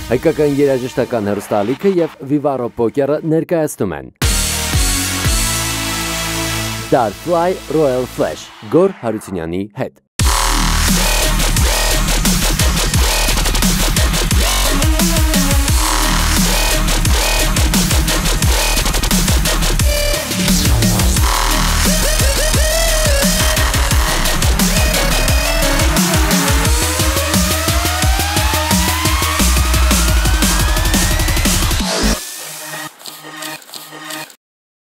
Հայկական երաժշտական հեռուստաալիքը և VIVAROPOKER.AM ներկայացնում են DAR FLY Royal Flash Գոր Հարությունյանի հետ